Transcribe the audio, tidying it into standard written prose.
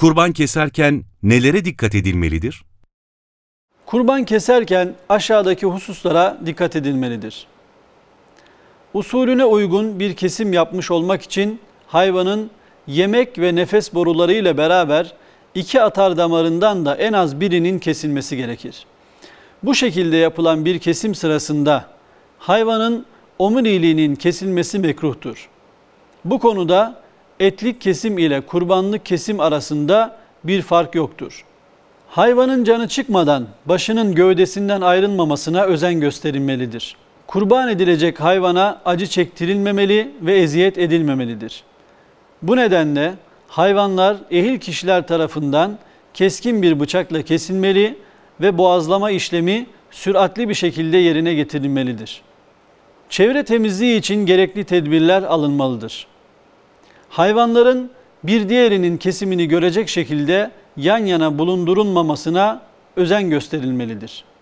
Kurban keserken nelere dikkat edilmelidir? Kurban keserken aşağıdaki hususlara dikkat edilmelidir. Usulüne uygun bir kesim yapmış olmak için hayvanın yemek ve nefes boruları ile beraber iki atar damarından da en az birinin kesilmesi gerekir. Bu şekilde yapılan bir kesim sırasında hayvanın omuriliğinin kesilmesi mekruhtur. Bu konuda etlik kesim ile kurbanlık kesim arasında bir fark yoktur. Hayvanın canı çıkmadan başının gövdesinden ayrılmamasına özen gösterilmelidir. Kurban edilecek hayvana acı çektirilmemeli ve eziyet edilmemelidir. Bu nedenle hayvanlar ehil kişiler tarafından keskin bir bıçakla kesilmeli ve boğazlama işlemi süratli bir şekilde yerine getirilmelidir. Çevre temizliği için gerekli tedbirler alınmalıdır. Hayvanların bir diğerinin kesimini görecek şekilde yan yana bulundurulmamasına özen gösterilmelidir.